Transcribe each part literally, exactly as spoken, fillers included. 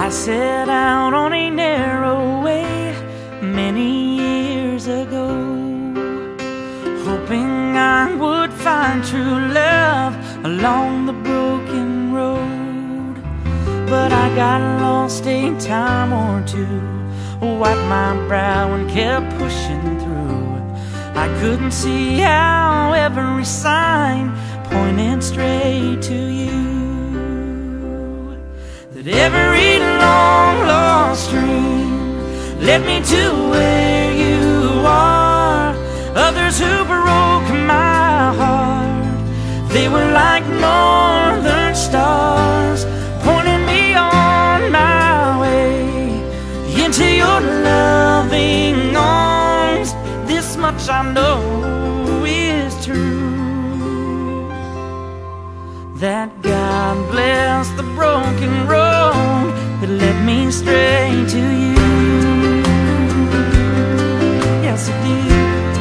I set out on a narrow way many years ago, hoping I would find true love along the broken road. But I got lost a time or two, wiped my brow and kept pushing through. I couldn't see how every sign pointed straight to you, that every long lost dream led me to where you are. Others who broke my heart, they were like northern stars, pointing me on my way into your loving arms. This much I know is true, that God bless the broken road that led me straight to you. Yes, it did.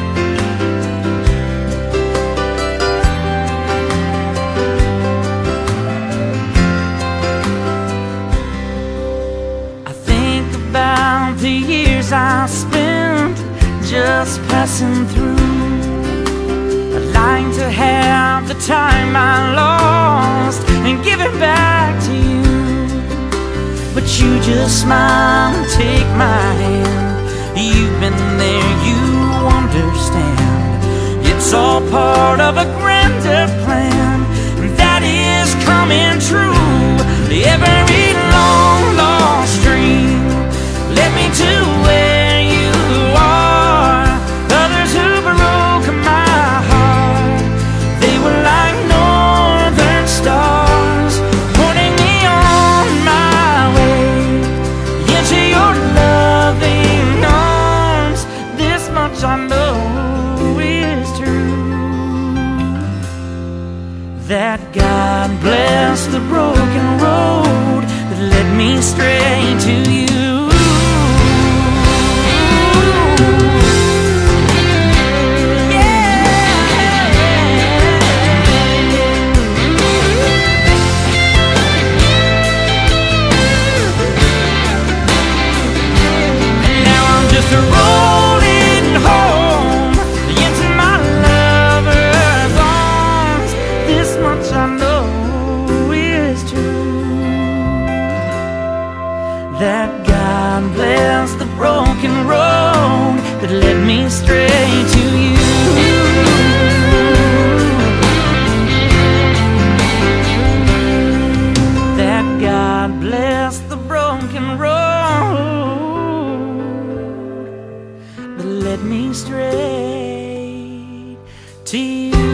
I think about the years I spent just passing through. I'd like to have the time I lost and give it back to you, but you just smile and take my hand. You've been there, you understand. It's all part of a grander plan that is coming true. Every long lost dream led me to where you are. Others who broke my heart, they were like northern stars, pointing me on my way into your loving arms. This much I know is true, that God bless the broken road that led me straight to you. Rolling home into my lover's arms. This much I know is true, that God bless the broken road that led me straight to you. That God bless the broken road that led me straight to you.